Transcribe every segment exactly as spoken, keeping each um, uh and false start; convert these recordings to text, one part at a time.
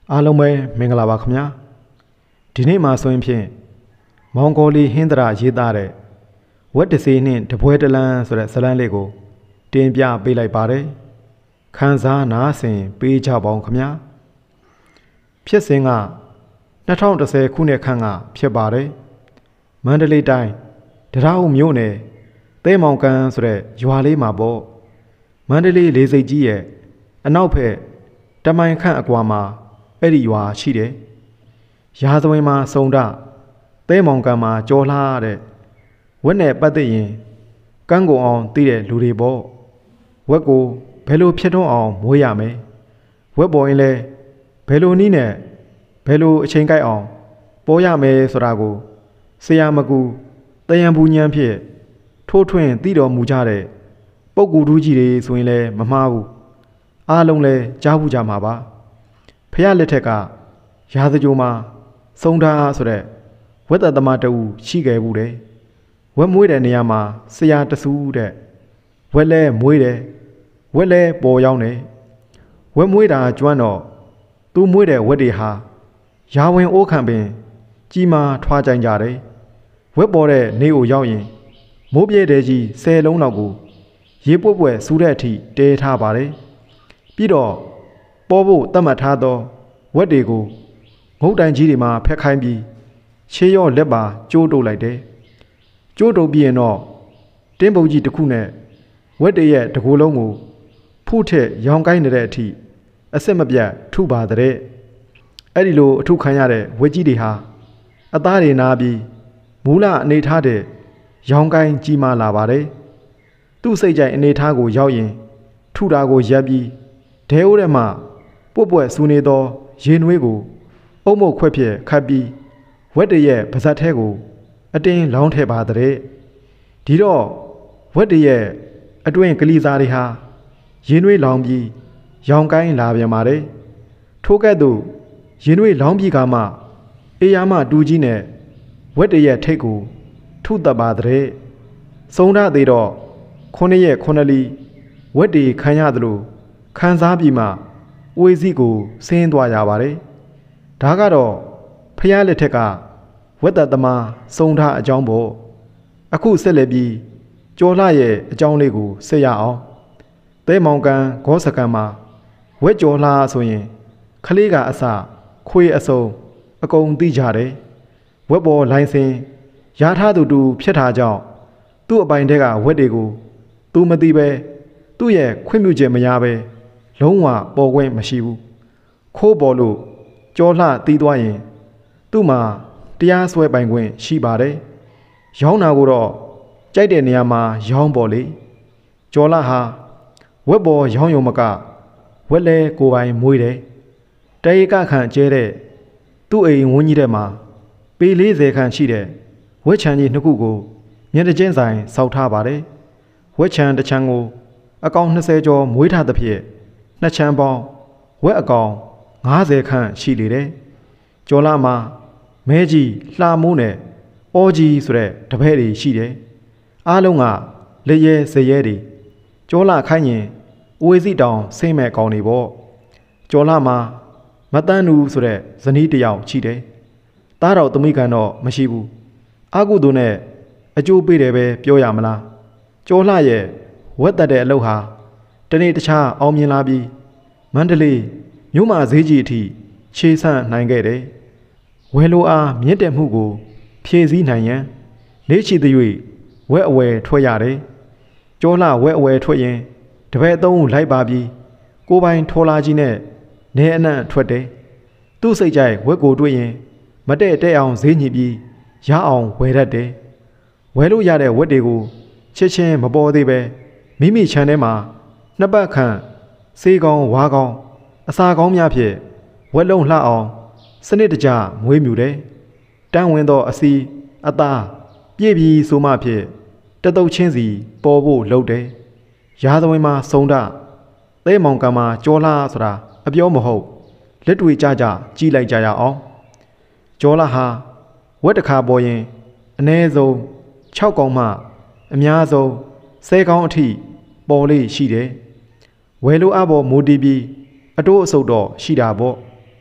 အားလုံးပဲမင်္ဂလာပါခင်ဗျာဒီနေ့မှာဆိုရင်ဖြင့်မောင်ဂိုလီဟင်းသရာရေးသားတဲ့ဝက်တစေးနှင့်တပွဲတလန်းဆိုတဲ့ဇာတ်လမ်းလေးကိုတင်ပြပေးလိုက်ပါတယ်ခန်းစားနားဆင်ပေးကြပါဦးခင်ဗျာဖြစ်စဉ်က၂၀၁၀ခုနှစ်ခန့်ကဖြစ်ပါတယ်မန္တလေးတိုင်းတရားဦးမြို့နယ်သဲမောင်ကန်ဆိုတဲ့ရွာလေးမှာပေါ့မန္တလေးလေးစိတ်ကြီးရဲ့အနောက်ဘက်တမိုင်ခန့်အကွာမှာအဲ့ဒီရွာရှိတယ်ရာဇဝင်မှာစုံတာသဲမောင်ကန်မှာကြော်လှတဲ့ဝက်နဲ့ပတ်သက်ရင်ကန်းကုန်အောင်သိတဲ့လူတွေပေါ့ဝက်ကိုဘယ်လိုဖြစ်ထွန်းအောင်မွေးရမယ်ဝက်ပေါ်ရင်လဲဘယ်လိုနည်းနဲ့ဘယ်လိုအချိန်ကိုက်အောင်ပေါ်ရမယ်ဆိုတာကိုဆရာမကူတယံဘူးညံဖြင့်ထိုးထွင်းသိတော်မူကြတဲ့ပုဂ္ဂိုလ်တူးကြီးတွေဆိုရင်လည်းမမှားဘူးအားလုံးလည်းကြားဘူးကြမှာပါဖះလက်ထက်ကရာဇကြိုမှာစုံထားဆိုတဲ့ဝက်သက်သမားတူရှိခဲ့ဘူးတယ်ဝက်မွေးတဲ့နေရာမှာဆရာတဆူးတဲ့ဝက်လဲမွေးတယ်ဝက်လဲပေါ်ရောက်တယ်ဝက်မွေးတာကျွမ်းတော့သူမွေးတဲ့ဝက်တွေဟာရာဝင်အိုးခံပင်ကြီးမာထွားကြိုင်ကြတယ်ဝက်ပေါ်တဲ့နေကိုရောက်ရင်မိုးပြဲတဲ့ကြီးဆယ်လုံးလောက်ကိုရေပွက်ပွက်စူးတဲ့အထိတဲထားပါတယ်ပြီးတော့ပေါ်ဖို့တတ်မှတ်ထားသောဝက်တွေကိုငုတ်တိုင်ကြီးတွေမှာဖက်ခိုင်းပြီးခြေရောလက်ပါကျိုးတုပ်လိုက်တယ်ကျိုးတုပ်ပြီးရင်တော့တင်းပုတ်ကြီးတစ်ခုနဲ့ဝက်တွေရဲ့တကိုယ်လုံးကိုဖုထက်ရောင်ကိုင်းနေတဲ့အထိအဆက်မပြတ်ထုပါတဲ့အဲ့ဒီလိုအထုခံရတဲ့ဝက်ကြီးတွေဟာအသားတွေနာပြီးမူလအနေထားတဲ့ရောင်ကိုင်းကြီးမာလာပါတယ်သူ့စိတ်ကြိုက်အနေထားကိုရောက်ရင်ထုတာကိုရပ်ပြီးဒဲအိုးထဲမှာပွက်ပွက်ဆူနေသောရေနွေးကိုအုံမုတ်ခွက်ဖြင့်ခတ်ပြီးဝက်တရဲ့ပါဇက်ထဲကိုအတင်းလောင်းထည့်ပါတဲ့ဒီတော့ဝက်တရဲ့အတွင်းကလေးစားတွေဟာရေနွေးလောင်းပြီးရောင်ကိုင်းလာပြန်ပါတယ်ထို့ကဲ့သို့ရေနွေးလောင်းပြီးကမှအေးရမတူကြီးနဲ့ဝက်တရဲ့ထိတ်ကိုထုတပ်ပါတဲ့စုံရသေးတော့ခုနှစ်ရက်ခုနှစ်လီဝက်တွေခံရသလိုခံစားပြီးမှဝေစီကိုဆင်းသွားရပါတယ်ဒါကတော့ဖះလက်ထက်ကဝက်သက်သမားစုံထားအကြောင်းပေါ့အခုဆက်လက်ပြီးကျော်လှရဲ့အကြောင်းလေးကိုဆက်ရအောင်သဲမောင်ကန်ဂေါစကန်မှာဝက်ကျော်လှဆိုရင်ခလေးကအစခွေအစုံအကုန်သိကြတယ်ဝက်ပေါ်လိုင်းစင်ရထားသူတူဖြစ်တာကြောင့်သူ့အပိုင်တဲကဝက်တွေကိုသူမသိပဲသူ့ရဲ့ခွင့်ပြုချက်မရပဲလုံးဝပေါ်ခွင့်မရှိဘူးခိုးပေါ်လို့ကြောလှတီးသွားရင်သူ့မှာတရားစွဲပိုင်ခွင့်ရှိပါတယ်ရောင်းတာကိုတော့ကြိုက်တဲ့နေရာမှာရောင်းပေါ်လေကြောလှဟာဝက်ပေါ်ရောင်းယုံမကဝက်လဲကိုပိုင်မွေးတယ်တရေကခန့်ကျဲတဲ့သူ့အိမ်ဝန်းကြီးထဲမှာပေလေးဆယ်ခန့်ရှိတဲ့ဝက်ချံကြီးနှစ်ခုကိုမျက်နှာချင်းဆိုင်စောက်ထားပါတယ်ဝက်ချံတစ်ချံကိုအကောင်၂၀ကျော်မွေးထားသဖြင့်နှစ်ချံပေါင်းဝက်အကောင်၅၀ခန့်ရှိလေတယ်ကျော်လာမှာမဲကြီးလှမိုးနဲ့အောကြီးဆိုတဲ့တပည့်တွေရှိတယ်အားလုံးကလက်ရဲဇရဲတွေကျော်လာခိုင်းရင်အဝေးစီတောင်စိမ့်မဲ့ကောင်းနေပေါ့ကျော်လာမှာမတန်းနူဆိုတဲ့ဇနီးတစ်ယောက်ရှိတယ်တားတော်သမီးကန်တော့မရှိဘူးအာကုသူနဲ့အကျိုးပေးတယ်ပဲပြောရမလားကျော်လှရဲ့ဝက်တက်တဲ့အလုပ်ဟာတနေ့တခြားအောင်မြင်လာပြီးမန္တလေးမြို့မှာဈေးကြီးအထိခြေဆန့်နိုင်ခဲ့တယ်ဝယ်လိုအားမြင့်တက်မှုကိုဖြည့်ဆည်းနိုင်ရန်လေးချီသ၍ဝက်အဝယ်ထွက်ရတယ်ကျော်လှဝက်အဝယ်ထွက်ရင်တပည့်သုံးဦးလိုက်ပါပြီးကိုပိုင်ထော်လာကြီးနဲ့နေအနှံ့ထွက်တယ်သူ့စိတ်ကြိုက်ဝက်ကိုတွေ့ရင်မတဲ့တဲ့အောင်ဈေးညှိပြီးရအောင်ဝယ်တတ်တယ်ဝယ်လို့ရတဲ့ဝက်တွေကိုချစ်ချင်းမပေါ်သေးပဲမိမိခြံထဲမှာနှစ်ပတ်ခန့်စေးကောင်းဝါကောင်းအစာကောင်းများဖြင့်ဝက်လုံးလှအောင်စနစ်တကျမွေးမြူတယ်တန်းဝင်သောအစီအသားပြည့်ပြီးဆိုမှဖြင့်တတုတ်ချင်းစီပေါ်ဖို့လုပ်တယ်ရာဇဝင်မှာစုံတာသဲမောင်ကံမှာကြောလှဆိုတာအပြောမဟုတ်လက်တွေကြကြကြီးလိုက်ကြရအောင်ကြောလှဟာဝက်တစ်ခါပေါ်ရင်အနည်းဆုံး၆កောင်မှအများဆုံး၁၀កောင်အထိပေါ်လေးရှိတယ်ဝယ်လိုအပ်ပေါ်မူတည်ပြီးအတိုးအဆုပ်တော့ရှိတာပေါ့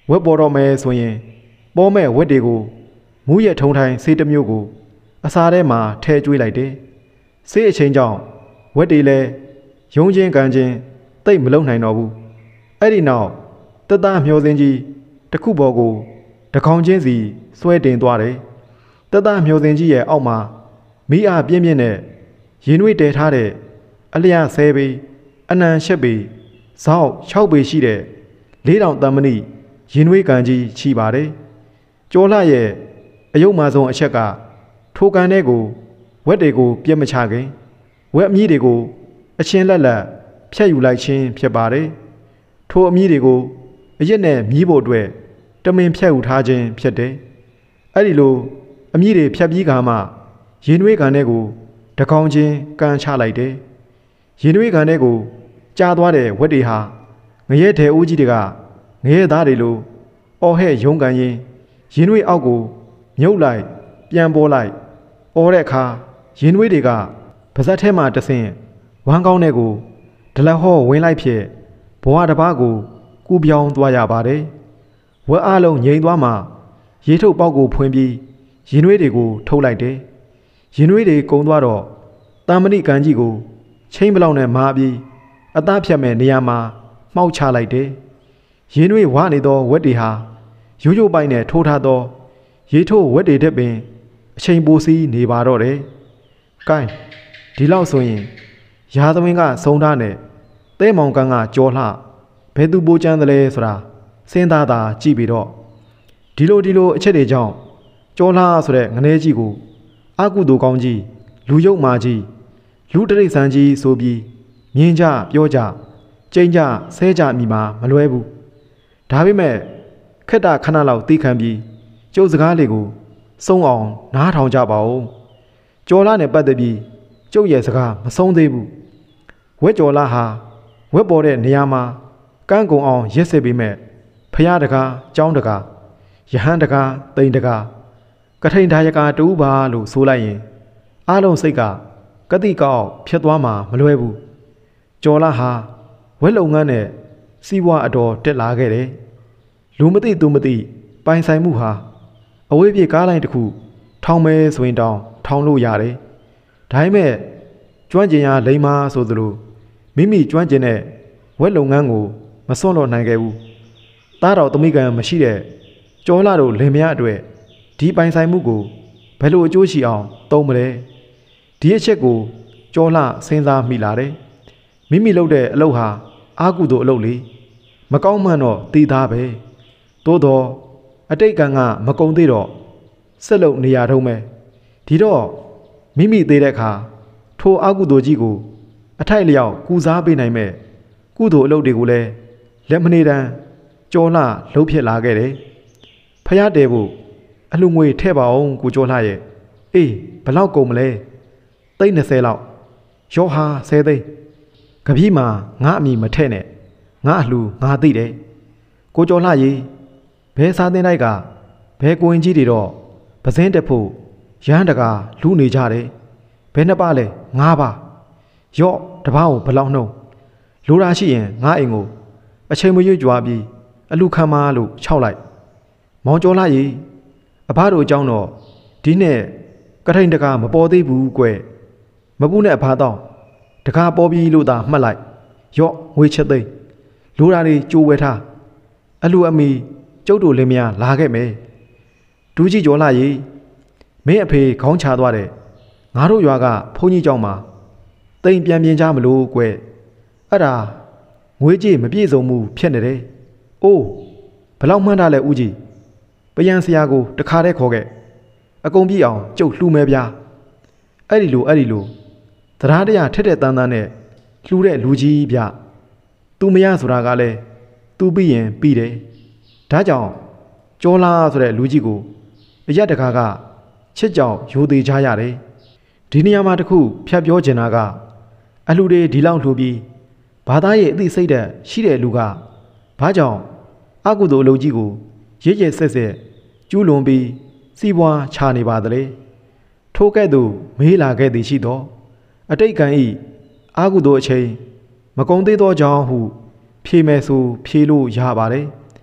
ဝက်ပေါ်တော့မယ်ဆိုရင်ပေါ်မဲ့ဝက်တွေကိုမူးရဲ့ထုံထိုင်ဆေးတစ်မျိုးကိုအစာထဲမှာထည့်ကျွေးလိုက်တယ်ဆေးအချိန်ကြောင့်ဝက်တွေလည်းယုံချင်းကန်ချင်းတိတ်မလုံနိုင်တော့ဘူးအဲ့ဒီနောက်တက်သားမျောစင်းကြီးတစ်ခုပေါ်ကိုတကောင်ချင်းစီဆွဲတင်သွားတယ်တက်သားမျောစင်းကြီးရဲ့အောက်မှာမိအားပြင်းပြင်းနဲ့ရင်နွေးတဲထားတဲ့အလျားဆဲပေအနံရှက်ပေဇောက်၆ပေရှိတဲ့လေးတောင်တမ္မဏိရင်နွေးကန်ကြီးချီပါတယ်ကျော်လှရဲ့အယုတ်မာဆုံးအချက်ကထိုကန်တဲ့ကိုဝက်တွေကိုပြက်မချခင်ဝက်အမြည်တွေကိုအချင်းလက်လက်ဖြတ်ယူလိုက်ခြင်းဖြစ်ပါတယ်ထိုအမြည်တွေကိုအရက်နဲ့မြည်ဖို့အတွက်တမင်ဖြတ်ယူထားခြင်းဖြစ်တယ်အဲ့ဒီလိုအမြည်တွေဖြတ်ပြီးခါမှရင်နွေးကန်တဲ့ကိုတကောင်ချင်းကန်ချလိုက်တယ်ရင်နွေးကန်တဲ့ကိုကြားသွားတဲ့ဝက်တွေဟာငရဲထဲဦးကြီးတွေကငရဲသားတွေလိုအော်ဟဲ့ရုံးကန်ရင်ရင်နွေးအောက်ကိုမြုပ်လိုက်ပြန်ပေါ်လိုက်အော်တဲ့အခါရင်နွေးတွေကပါဇက်ထဲမှာတဆင့်ဝမ်းကောင်းတဲ့ကိုဒလက်ဟောဝင်လိုက်ဖြစ်ဘဝတစ်ပါးကိုကူပြောင်းသွားရပါတယ်ဝက်အားလုံးငြိမ်သွားမှရေထုတ်ပေါက်ကိုဖွင့်ပြီးရင်နွေးတွေကိုထုတ်လိုက်တယ်ရင်နွေးတွေကုံသွားတော့တာမဏိကန်ကြီးကိုချင်းပလောက်နဲ့မာပြီးအသားဖြတ်မဲ့နေရာမှာမှောက်ချလိုက်တယ်ရင်နွေးဝါနေသောဝက်တွေဟာရိုးရိုးပိုင်းနဲ့ထိုးထားသောရေထိုးဝက်တွေတက်ပင်အချိန်ပိုစီးနေပါတော့တယ်။ကိုင်းဒီလောက်ဆိုရင်ရာသမင်းကစုံထားနဲ့သဲမောင်ကန်ကကြော်လှဘယ်သူပိုးချမ်းသလဲဆိုတာစဉ်းစားတာကြည့်ပြီးတော့ဒီလိုဒီလိုအချက်တွေကြောင့်ကြော်လှဆိုတဲ့ငနေကြီးကိုအကုသိုလ်ကောင်းကြီးလူယုတ်မာကြီးလူတရိษံကြီးဆိုပြီးမြင်ကြပြောကြကြိမ်ကြဆဲကြမိမှာမလွဲဘူးဒါပေမဲ့ခက်တာခဏလောက်သိခံပြီးကျုပ်စကားလေးကိုစုံအောင်နားထောင်ကြပါဦးကျော်လာနဲ့ပတ်သက်ပြီးကျုပ်ရဲ့စကားမဆုံးသေးဘူးဝက်ကျော်လာဟာဝက်ပေါ်တဲ့နေရာမှာကန်းကုံအောင်ရက်စစ်ပြီးမဲ့ဖျားတကားကြောင်းတကားယဟန်တကားတိန်တကားကထိန်ဒါယကာတူပါလို့ဆိုလိုက်ရင်အားလုံးစိတ်ကကတိကောက်ဖြစ်သွားမှာမလွဲဘူးကျော်လာဟာဝက်လုံငန်းနဲ့စီးပွားအတော်တက်လာခဲ့တယ်လူမသိသူမသိပိုင်ဆိုင်မှုဟာအဝေးပြေကားလိုင်းတစ်ခုထောင်မဲဆိုရင်တောင်ထောင်လို့ရတယ်ဒါပေမဲ့ကျွမ်းကျင်ရလိမ္မာဆိုသလိုမိမိကျွမ်းကျင်တဲ့ဝက်လုပ်ငန်းကိုမစွန့်လွတ်နိုင်ခဲ့ဘူးသားတော်သမီးကံမရှိတဲ့ကျော်လာတို့လင်မယားအတွက်ဒီပိုင်ဆိုင်မှုကိုဘယ်လိုအကျိုးရှိအောင်သုံးမလဲဒီအချက်ကိုကျော်လာစဉ်းစားမိလာတယ်မိမိလုပ်တဲ့အလုပ်ဟာအာကုသို့အလုပ်လေမကောင်းမှန်တော့တည်သားပဲသို့တော့အတိတ်ကံကမကုံသေးတော့ဆက်လုပ်နေရတော့မယ်ဒီတော့မိမိသေးတဲ့အခါထိုအကုသိုလ်ကြီးကိုအထိုက်လျောက်ကူစားပေးနိုင်မဲ့ကုသိုလ်အလုပ်တွေကိုလည်းလက်မနေတမ်းကြော်လှလှုပ်ဖြစ်လာခဲ့တယ်ဖျားတယ်ဖို့အလှငွေထည့်ပါအောင်ကိုကြော်လှရဲ့အေးဘလောက်ကုန်မလဲသိန်း၂၀လောက်ရောဟာ၁၀သိန်းကပီးမှာငါအမိမထည့်နဲ့ငါအလှငါသိတယ်ကိုကြော်လှရေဘဲစားတင်တိုက်ကဘဲကိုရင်ကြီးတွေတော့ပစင်းတက်ဖို့ရဟန်းတကာလူနေကြတယ်ဘဲနှစ်ပါလဲငါးပါရော့တပားကိုဘလောက်နှုံးလိုရာရှိရင်ငါအိမ်ကိုအချိန်မရွေ့ကြွားပြီးအလူခံမာလို့ခြောက်လိုက်မောင်ကျော်လာရေအဘတို့အကြောင်းတော့ဒီနဲ့ကထိန်တကာမပေါ်သေးဘူးကွယ်မပူးနဲ့အဖာတော့တကာပေါ်ပြီးလို့သာမှတ်လိုက်ရော့ငွေချက်သိန်းလိုရာတွေကြိုးဝဲထားအလူအမီကျုပ်တို့လင်မယားလာခဲ့မယ်ဒူးကြီးကျော်လာရေမင်းအဖေခေါင်းချသွားတယ်ငါတို့ရွာကဘုန်းကြီးเจ้าမှာတိမ်ပြန်ပြင်းကြမလို့ကွယ်အဲ့ဒါငွေကြေးမပြည့်စုံမှုဖြစ်နေတယ်အိုးဘလောက်မှန်းတာလဲဦးကြီးပယံဆရာကိုတခါတည်းခေါ်ခဲ့အကုန်ပြည့်အောင်ကျုပ်လှူမယ်ဗျာအဲ့ဒီလိုအဲ့ဒီလိုတရားတရားထက်တဲ့တန်းတန်းနဲ့လှူတဲ့လူကြီးဗျသူမရဆိုတာကလည်းသူပြီးရင်ပြီးတယ်ဒါကြောင့်ကျော်လာဆိုတဲ့လူကြီးကိုအရက်တကားကချစ်ကြောင်ရိုသေချရတယ်ဒီနေရာမှာတခုဖြတ်ပြောချင်တာကအလှတွေဒီလောက်လှူပြီးဘာသာရဲ့အသိစိတ်ဓာတ်ရှိတဲ့လူကဘာကြောင့်အကုသိုလ်အလုပ်ကြီးကိုရစ်ရစ်ဆက်ဆက်ကျူးလွန်ပြီးစီးပွားချနေပါသလဲထိုကဲ့သို့မေးလာခဲ့သည်ရှိသောအတိတ်ကံဤအကုသိုလ်အချိန်မကုံသေးသောကြောင့်ဟုဖြေမယ်ဆိုဖြေလို့ရပါတယ်ဖ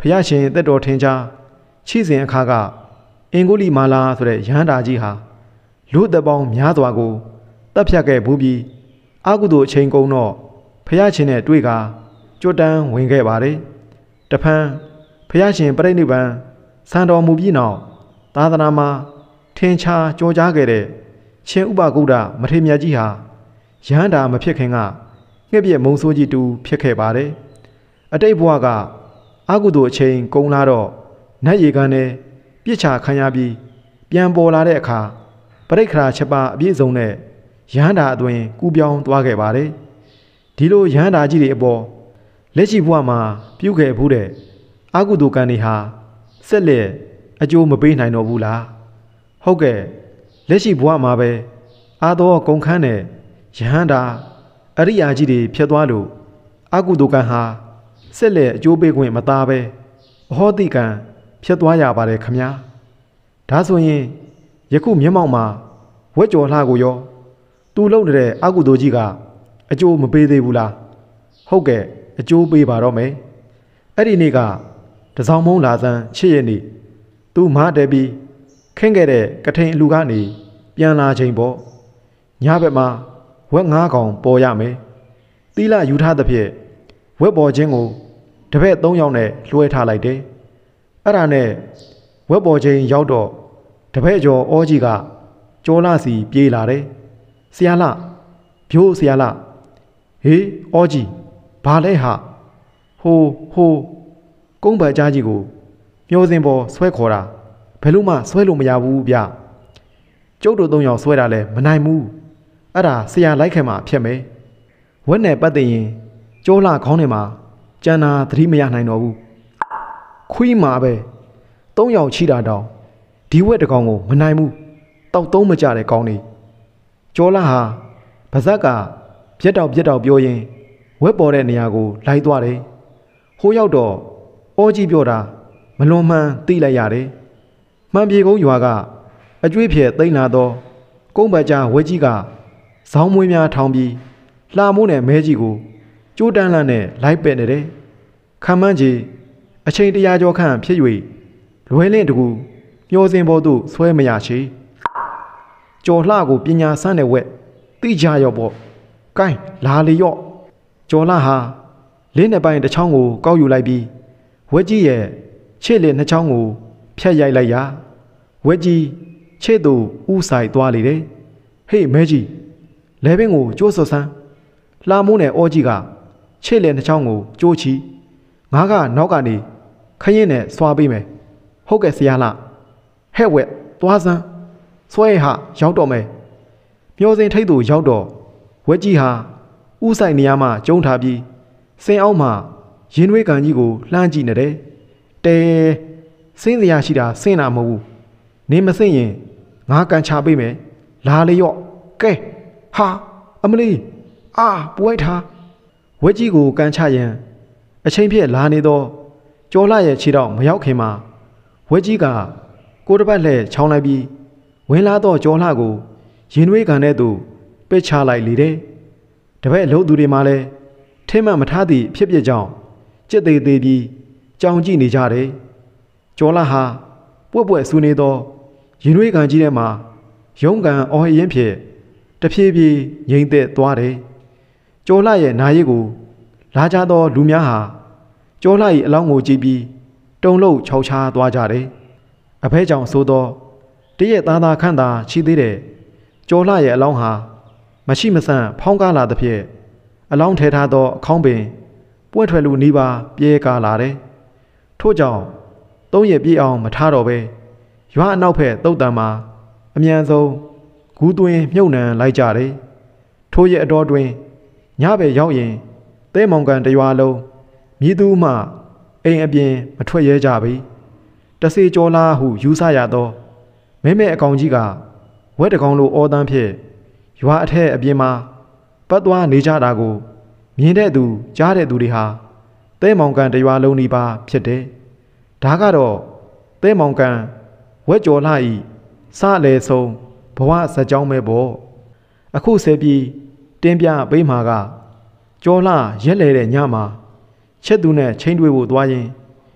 ဖျားရှင်တက်တော်ထင်ရှားချီစဉ်အခါကအင်္ဂုလိမာလာဆိုတဲ့ရဟန္တာကြီးဟာလူသက်ပေါင်းများစွာကိုတပ်ဖြတ်ခဲ့ဘူးပြီးအာကုသိုလ်အချိန်ကုန်တော့ဖျားရှင်နဲ့တွေ့ကကြွတန်းဝင်ခဲ့ပါတယ်တဖန်ဖျားရှင်ပြိဋိဘံစံတော်မူပြီးနောက်သာသနာမှာထင်ရှားကြောကြားခဲ့တဲ့ရှင်ဥပဂုဒ္ဒမထေရမြတ်ကြီးဟာရဟန္တာမဖြစ်ခင်ကငှက်ပြက်မုံဆိုးကြီးတူဖြစ်ခဲ့ပါတယ်အတိတ်ဘဝကအာကုသိုလ်အချိန်ကုန်လာတော့နတ်ရေကန်နဲ့ပြစ်ချခံရပြီးပြန်ပေါ်လာတဲ့အခါပရိက္ခရာချက်ပါအပြည့်စုံနဲ့ရဟန္တာအသွင်ကူးပြောင်းသွားခဲ့ပါတယ်ဒီလိုရဟန္တာကြီးတွေအပေါ်လက်ရှိဘဝမှာပြုခဲ့ဘူးတဲ့အာကုသိုလ်ကံတွေဟာဆက်လက်အကျိုးမပေးနိုင်တော့ဘူးလားဟုတ်ကဲ့လက်ရှိဘဝမှာပဲအာသောကုန်ခန်းတဲ့ယဟန္တာအရိယာကြီးတွေဖြစ်သွားလို့အာကုသိုလ်ကံဟာဆက်လက်အကျိုးပေးခွင့်မသားပဲအဟောတိကံဖြစ်သွားရပါတယ်ခမညာဒါဆိုရင်ယခုမျက်မှောက်မှာဝက်ကြော်လှကိုရောသူ့လုံတဲ့အာကုသိုလ်ကြီးကအကျိုးမပေးသေးဘူးလားဟုတ်ကဲ့အကျိုးပေးပါတော့မယ်အဲ့ဒီနေ့ကတစောင်းမုံလာစမ်းချစ်ရည်နေသူ့မတဲပြီးခင်းခဲ့တဲ့ကထိန်အလူကနေပြန်လာချိန်ပေါ့ညဘက်မှာဝက်ငါးကောင်ပေါ်ရမယ်သီလယူထားသဖြင့်ဝက်ပေါ်ခြင်းကိုတပည့်သုံးယောက်နဲ့လွှဲထားလိုက်တယ်အဲ့ဒါနဲ့ဝက်ပေါ်ခြင်းရောက်တော့တပည့်ကျော်ဩကြီးကကြောလာစီပြေးလာတယ်ဆရာလှဖြိုးဆရာလှဟေးဩကြီးဘာလဲဟာဟိုဟိုကုန်းပကြားကြီးကိုမျောစင်ပေါ်ဆွဲခေါ်တာဘယ်လို့မှဆွဲလို့မရဘူးဗျကျုပ်တို့သုံးယောက်ဆွဲတာလဲမနိုင်ဘူးအဲ့ဒါဆရာလိုက်ခင်မှာဖြစ်မယ်ဝက်နဲ့ပတ်သိရင်ကြောလှခေါင်းထဲမှာကျန်တာသတိမရနိုင်တော့ဘူးခွီးမှာပဲသုံးယောက်ချီတာတောင်ဒီဝက်တကောင်ကိုမနိုင်ဘူးတောက်သုံးမကြတဲ့ကောင်းနေကြောလှဟာဗဇက်ကပြက်တောက်ပြက်တောက်ပြောရင်ဝက်ပေါ်တဲ့နေရာကိုလိုက်သွားတယ်ဟိုရောက်တော့အောကြီးပြောတာမလွန်မှန်သိလိုက်ရတယ်မှန်ပြေကုန်းရွာကအကျွေးဖြဲသိမ့်လာတော့ကုန်းပကြားဝက်ကြီးကဇောင်းမွေးများထောင်ပြီးလှမိုးနဲ့မဲကြီးကိုကျိုးတန်းလန့်နဲ့လိုက်ပက်နေတယ်ခံမှန်းကြီးအချိန်တရာကျော်ခန့်ဖြစ်၍လွယ်လင့်တကူမျောစင်ပေါ်သို့ဆွဲမရချေကြော်လှကိုပညာဆန်းတဲ့ဝက်သိကြရောပေါ့ကိုင်းလာလေရော့ကြော်လှဟာလင်းနှစ်ပိုင်းတစ်ချောင်းကိုကောက်ယူလိုက်ပြီးဝက်ကြီးရဲ့ခြေလက်နှစ်ချောင်းကိုဖြတ်ရိုက်လိုက်ရာဝက်ကြီးခြေသူဥဆိုင်သွားလေတယ်ဟေးမဲကြီးလဲပင်ကိုကျိုးစော်ဆန်းလှမိုးနဲ့အောကြီးကခြေလက်နှစ်ချောင်းကိုကျိုးချီငါကနောက်ကနေခရင်နဲ့စွာပေးမယ်ဟုတ်ကဲ့ဆရာလှဟဲ့ဝက်သွားစမ်းဆွဲဟာရောက်တော့မယ်မျောစင်ထိတ်သူရောက်တော့ဝက်ကြီးဟာဥဆိုင်နေရာမှာကျုံထားပြီးစင်အောက်မှာရင်နွေးကန်ကြီးကိုလှမ်းကြည့်နေတယ်တဲစင်းစရာရှိတာစင်းတာမဟုတ်ဘူးနေမစင်းရင်ငါကန်ချပေးမယ်လာလေရော့ကဲဟာအမလီအာပွိုက်ထားဝက်ကြီးကိုကန်ချရန်အချိန်ပြည့်လာနေတော့ကြော်လှရဲ့ခြေတော့မရောက်ခင်မှာဝက်ကြီးကကိုတပတ်လှဲချောင်းလိုက်ပြီးဝင်လာတော့ကြော်လှကိုရင်နွေးကန်တဲ့သူပစ်ချလိုက်လေတယ်တပည့်အလုပ်သူတွေမှလည်းထင်းမှမထားသည့်ဖြစ်ဖြစ်ကြောင့်ကြက်သေးသေးပြီးကြောင်ကြည့်နေကြတယ်ကြော်လှဟာပွက်ပွက်ဆူနေတော့ရင်နွေးကန်ကြီးထဲမှာရုံးကန်အော်ရင်ဖြစ်တဖြည်းဖြည်းငြိမ်သက်သွားတယ်ကြော်လှရဲ့နာရီကိုလာကြသောလူများဟာကြော်လှ၏အလောင်းကိုကြည့်ပြီးတုံလို့ခြောက်ချားသွားကြတယ်အဖဲကြောင့်ဆိုတော့တရက်သားသားခန့်သာရှိသေးတယ်ကြော်လှရဲ့အလောင်းဟာမရှိမဆန့်ဖောင်းကားလာသဖြင့်အလောင်းထဲထားသောအခေါင်းပင်ပွင့်ထွက်လူနီးပါပြဲကားလာတယ်ထို့ကြောင့်သုံးရက်ပြည့်အောင်မထားတော့ပဲရွာအနောက်ဘက်တုတ်တံမှာအမြန်ဆုံးဂူးသွင်းမြုပ်နှံလိုက်ကြတယ်ထိုရက်အတော်တွင်ညဘက်ရောက်ရင်သဲမောင်ကန်တရွာလုံးမြည်သူမှအိမ်အပြင်မထွက်ရဲကြပြီတစေကြောလားဟုယူဆရသောမဲမဲအကောင်ကြီးကဝက်တကောင်လိုအော်တန်းဖြင့်ရွာအထက်အပြင်မှာပတ်သွားနေကြတာကိုမြင်တဲ့သူကြားတဲ့သူတွေဟာသဲမောင်ကန်တရွာလုံးနီးပါးဖြစ်တယ်ဒါကတော့သဲမောင်ကန်ဝက်ကြော်လှဤစလေဆုံးဘဝဇက်ကြောင်းပဲပေါ့အခုဆက်ပြီးတင်းပြပေးမှာကကြော်လှရက်လေတဲ့ညမှာချက်သူနဲ့ချင်းတွေးဖို့သွားရင်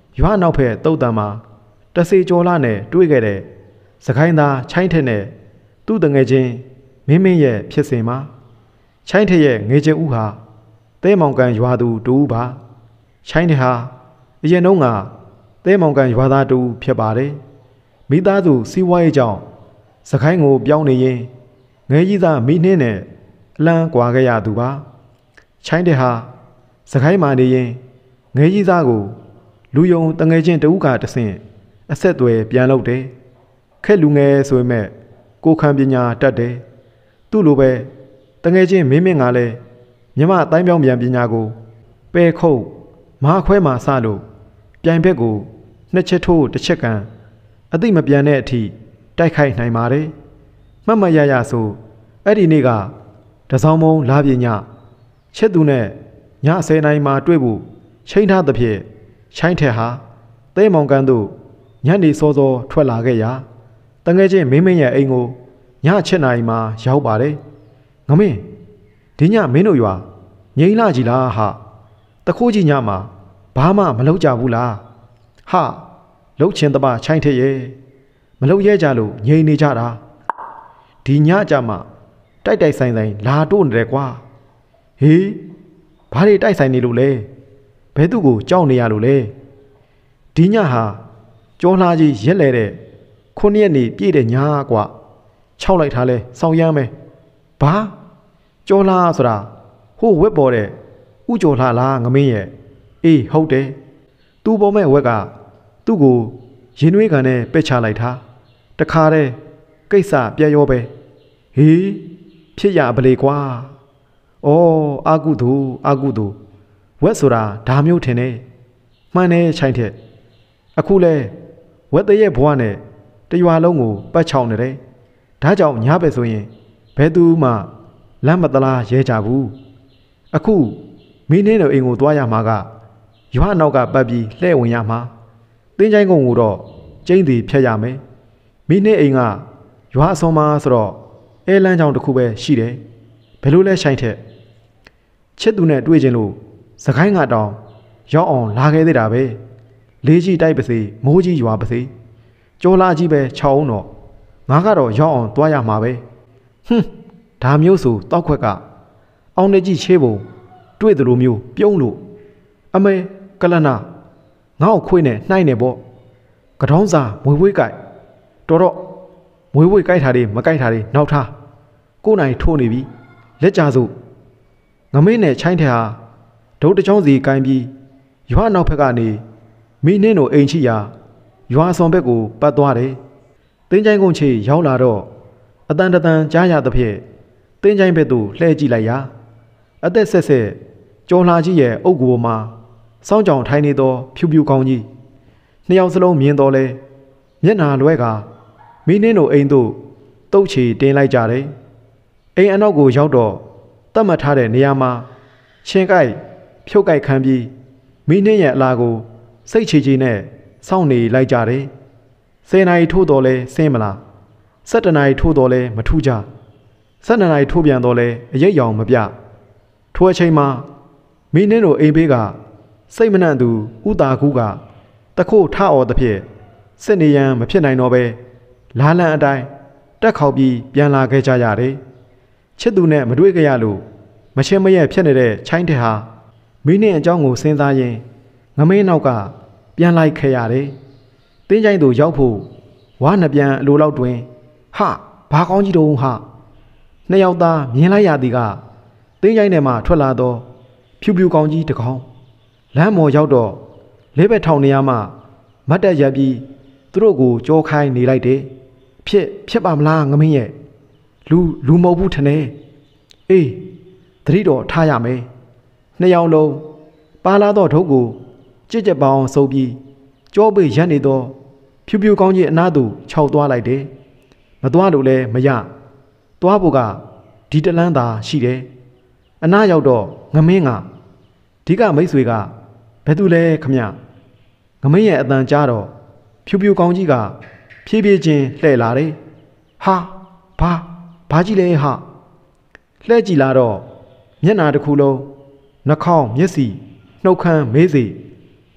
ရွာနောက်ဖက်တုတ်တံမှာတစေကျော်လာနဲ့တွေးခဲ့တဲ့စကိုင်းသားချိုင်းထက်နဲ့သူ့တငယ်ချင်းမင်းမင်းရဲ့ဖြစ်စဉ်မှာချိုင်းထက်ရဲ့ငယ်ချင်းဦးဟာသဲမောင်ကန်ရွာသူတူပါချိုင်းထက်ဟာအရင်တုန်းကသဲမောင်ကန်ရွာသားတူဖြစ်ပါတယ်မိသားစုစီးပွားရေးကြောင့်စကိုင်းကိုပြောင်းနေရင်ငယ်ကြီးသားမိနှင်းနဲ့အလံကွာခဲ့ရသူပါချိုင်းတဲ့ဟာစကိုင်းမာနေရင်ငယ်ကြီးသားကိုလူယုံတငယ်ချင်းတဦးကတဆင့်အဆက်အသွယ်ပြန်လုပ်တယ်ခက်လူငယ်ဆိုပေမဲ့ကိုခံပညာတတ်တယ်သူ့လိုပဲတငယ်ချင်းမင်းမင်းကလည်းမြမတိုင်းပြောင်းပြန်ပညာကိုပဲခုတ်မဟာခွဲမှာစလို့ပြိုင်ဘက်ကိုနှစ်ချက်ထိုးတစ်ချက်ကန်အသိမပြန်တဲ့အထိတိုက်ခိုက်နိုင်ပါတယ်မှတ်မှတ်ရရဆိုအဲ့ဒီနေ့ကတစောင်းမုံလာပြညချက်သူနဲ့ညဆယ်နိုင်မှာတွေ့ဖို့ချိန်ထားသဖြင့်ချိုင်းထက်ဟာသဲမောင်ကန်တို့ညနေစောစောထွက်လာခဲ့ရာတငယ်ချင်းမင်းမင်းရဲ့အိမ်ကိုညချက်နိုင်မှာရောက်ပါတယ်ငမင်းဒီညမင်းတို့ရွာငိမ့်လာကြည်လားဟာတခိုးကြီးညမှာဘာမှမလုပ်ကြဘူးလားဟာလှုပ်ချင်တပါချိုင်းထက်ရဲ့မလုပ်ရဲကြလို့ငြိမ်နေကြတာဒီညကြမှာတိုက်တိုက်ဆိုင်ဆိုင်လာတို့နေတယ်ကွာဟေးဘာတွေတိုက်ဆိုင်နေလို့လဲဘဲသူ့ကိုကြောက်နေရလို့လဲဒီညဟာကြောလှကြီးရက်လဲတဲ့ခုနှစ်ရက်နေပြည့်တဲ့ညကွာခြောက်လိုက်ထားလဲစောင်းရမ်းမယ်ဘာကြောလှဆိုတာဟိုဝက်ပေါ်တဲ့ဥကြောလှလားငမင်းရဲ့အေးဟုတ်တယ်သူ့ပေါ်မဲ့ဝက်ကသူ့ကိုရင်နွေးကန်နဲ့ပက်ချလိုက်တာတခါတည်းကိစ္စပြက်ရောပဲဟေးဖြစ်ရပလေကွာဩအာကုသူအာကုသူဝက်ဆိုတာဒါမျိုးထင်တယ်မှန်တယ်ချိုင်းထက်အခုလဲဝက်တရဲ့ဘွားနဲ့တရွာလုံးကိုပတ်ချောင်းနေတယ်ဒါကြောင့်ညပဲဆိုရင်ဘယ်သူမှလမ်းမတလားရဲကြဘူးအခုမင်းင်းတို့အိမ်ကိုသွားရမှာကရွာနောက်ကပတ်ပြီးလှဲ့ဝင်ရမှာတင်းချိုင်းကုန်းကိုတော့ကျင်းတီဖြတ်ရမယ်မင်းင်းအိမ်ကရွာအစုံမှာဆိုတော့အဲလန်းချောင်းတစ်ခုပဲရှိတယ်ဘယ်လိုလဲဆိုင်ထက်ချစ်သူနဲ့တွေ့ချင်းလို့စကိုင်းကတောင်ရောက်အောင်လာခဲ့သေးတာပဲလေးကြီးတိုက်ပါစေမိုးကြီးရွာပါစေကြောလာကြီးပဲခြောက်အောင်တော့ငါကတော့ရောက်အောင်သွားရမှာပဲဟွန်းဒါမျိုးဆိုတောက်ခွက်ကအောင်နေကြီးချေးပုံတွေ့တယ်လို့မျိုးပြုံးလို့အမေကလနာငါ့ကိုခွေးနဲ့နှိုင်းနေပေါ့ကတောင်းစာမွေဝေးကြိုက်တော်တော့မွေဝေးကြိုက်တာတွေမကြိုက်တာတွေနောက်ထားကိုနိုင်ထိုးနေပြီလက်ကြစို့ငမင်းနဲ့ချိုင်းထက်ဟာဒုတ်တချောင်းစီကိုင်းပြီးရွာနောက်ဖက်ကနေမိနှင်းတို့အိမ်ချီရာရွာဆောင်ဘက်ကိုပတ်သွားတယ်တင်းချိုင်းကုန်းချေရောက်လာတော့အတန်တန်ကြားရသဖြင့်တင်းချိုင်းဘက်သို့လှည့်ကြည့်လိုက်ရာအသက်ဆက်ဆက်ကြော်လှကြီးရဲ့အုပ်ကိုမှာစောင်းကြောင်ထိုင်နေသောဖြူဖြူကောင်းကြီးနှစ်ယောက်စလုံးမြင်တော်လဲမျက်နာလွဲကမိနှင်းတို့အိမ်သို့တုတ်ချီတင်လိုက်ကြတယ်အိမ်အနောက်ကိုရောက်တော့တတ်မှတ်ထားတဲ့နေရာမှာရှင်ကိုက်ဖြုတ်ကိုက်ခံပြီးမိနှင်းရဲ့အလားကိုစိတ်ချီချီနဲ့စောင့်နေလိုက်ကြတယ်ဆယ်နာရီထိုးတော်လဲဆင်းမလားဆယ်တနာရီထိုးတော်လဲမထူးကြဆယ်နှစ်နာရီထိုးပြန်တော်လဲအရိပ်ရောင်မပြထိုအချိန်မှာမိနှင်းတို့အိမ်ဘေးကစိတ်မနှံ့သူဥတာကူကတခို့ထအော်သဖြင့်စစ်နေရန်မဖြစ်နိုင်တော့ပဲလာလန်အတိုင်းတက်ခေါက်ပြီးပြန်လာခဲ့ကြရတယ်ချစ်သူနဲ့မတွေ့ကြရလို့မချင်းမရဲ့ဖြစ်နေတဲ့ချိုင်းတဲ့ဟာမိနှင်းအကြောင်းကိုစဉ်းစားရင်ငမင်းနောက်ကပြန်လိုက်ခဲ့ရတယ်တင်းချိုင်းသူရောက်ဖို့ဝါနှစ်ပြန်အလိုလောက်တွင်ဟာဘာကောင်းကြီးတုံးဟာနှစ်ယောက်သားမြင်လိုက်ရသည်ကတင်းချိုင်းထဲမှထွက်လာတော့ဖြူဖြူကောင်းကြီးတစ်ကောင်လမ်းမော်ရောက်တော့လေးဘက်ထောင်နေရမှမတ်တက်ရက်ပြီးသူတို့ကိုကြောခိုင်းနေလိုက်တယ်ဖြစ်ဖြစ်ပါမလားငမင်းရဲ့လူလူမဟုတ်ဘူးထင်တယ်အေးသတိတော်ထားရမယ်နှစ်ယောက်လုံးပါလာတော့ထုတ်ကိုကြစ်ကြက်ပေါင်းစုပ်ပြီးကြောပိတ်ရက်နေတော့ဖြူဖြူကောင်းကြီးအနားသို့ခြောက်သွားလိုက်တယ်မသွားလို့လည်းမရသွားဖို့ကဒီတလန်းသာရှိတယ်အနားရောက်တော့ငမင်းကဒီကမိတ်ဆွေကဘယ်သူလဲခမငမင်းရဲ့အတန်ကြားတော့ဖြူဖြူကောင်းကြီးကဖြည်းဖြည်းချင်းလှည့်လာတယ်ဟာဘာဘာကြီးလဲဟာလှည့်ကြည့်လာတော့မျက်နာတစ်ခုလုံးနှာခေါင်းမျက်စိနှုတ်ခမ်းမေးစီ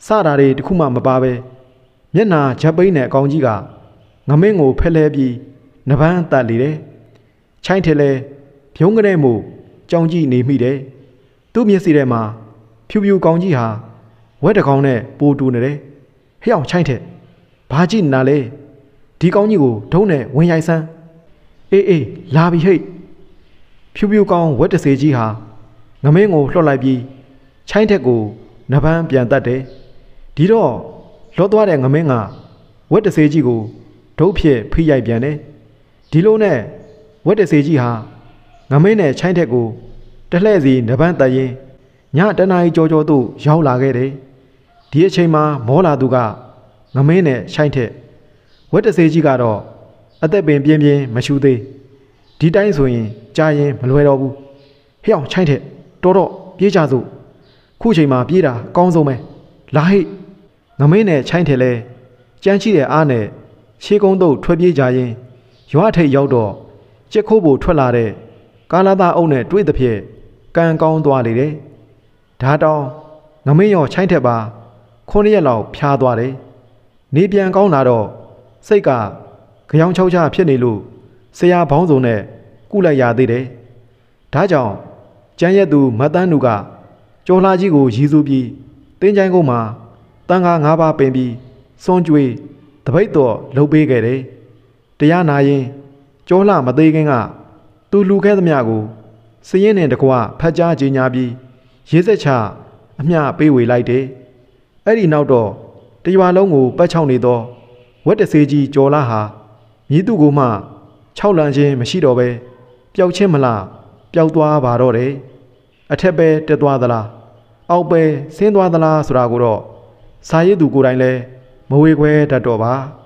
စတာတွေတခုမှမပါပဲမျက်နာချက်ပိန်းတဲ့အကောင်ကြီးကငမင်းကိုဖက်လဲပြီးနပန်းတက်လေတယ်ချိုင်းထက်လဲဖြုံးကလေးမှုကြောင်ကြည့်နေမိတယ်သူ့မျက်စိထဲမှာဖြူဖြူကောင်ကြီးဟာဝက်တကောင်နဲ့ပိုတူနေတယ်ဟဲ့အောင်ချိုင်းထက်ဘာကြည့်နေတာလဲဒီကောင်ကြီးကိုဒုံးနဲ့ဝင်ရိုက်စမ်းအေးအေးလာပြီဟိတ်ဖြူဖြူကောင်ဝက်တစေကြီးဟာငမင်းကိုလှော့လိုက်ပြီးချိုင်းထက်ကိုနပန်းပြန်တက်တယ်ဒီတော့လော့သွားတဲ့ငမင်းကဝက်တစေကြီးကိုဒုတ်ဖြစ်ဖိရိုက်ပြန်တယ်ဒီလိုနဲ့ဝက်တစေကြီးဟာငမင်းနဲ့ချိုင်းထက်ကိုတလှဲ့စီနပန်းတက်ရင်ညတနာရီကြောကြောသို့ရောက်လာခဲ့တယ်ဒီအချိန်မှာမောလာသူကငမင်းနဲ့ချိုင်းထက်ဝက်တစေကြီးကတော့အသက်ပင်ပြင်းပြင်းမရှူသေးဒီတိုင်းဆိုရင်ကြာရင်မလွယ်တော့ဘူးဟဲ့အောင်ချိုင်းထက်တော်တော့ပြေးကြစို့ခုချိန်မှာပြေးတာအကောင်းဆုံးပဲလာဟိတ်ငမင်းနဲ့ချိုင်းထက်လဲကြမ်းရှိတဲ့အားနဲ့ရှေးကုန်းတို့ထွက်ပြေးကြရင်ရွာထိပ်ရောက်တော့ကြက်ခိုးဖို့ထွက်လာတဲ့ကာလာသားအုပ်နဲ့တွေ့တဲ့ဖြစ်ကံကောင်းသွားလေတယ်ဒါတောင်ငမင်းရောချိုင်းထက်ပါခုနှစ်ရက်လောက်ဖျားသွားတယ်နေပြန်ကောင်းလာတော့စိတ်ကကြောင်ချောက်ချဖြစ်နေလို့ဆရာဘောင်းစုံနဲ့ကုလိုက်ရသေးတယ်ဒါကြောင့်ကျန်းရက်သူမတ်တန်းသူကကျော်လှကြီးကိုရည်စူးပြီးတင်းချိုင်းကုန်းမှာတန်ခါငါးပါးပင်ပြီးစွန်ကြွေတပိတ်တော်လှုပ်ပေးခဲ့တယ်တရားနာရင်ကျော်လှမသေးခင်ကသူလူခဲ့သမျှကိုစည်ရင်နဲ့တကွာဖတ်ကြားကြီးညာပြီးရေးဆက်ချအမျှပေးဝေလိုက်တယ်အဲ့ဒီနောက်တော့တရွာလုံးကိုပတ်ချောင်းနေသောဝက်တစေကြီးကျော်လှဟာမြည်သူကိုမှခြောက်လန့်ခြင်းမရှိတော့ပဲပျောက်ချင်းမလားပျောက်သွားပါတော့တယ်အထက်ပဲတက်သွားသလားအောက်ပဲဆင်းသွားသလားဆိုတာကိုတော့စာရေးသူကိုယ်တိုင်လည်းမဝေခွဲတတ်တော့ပါ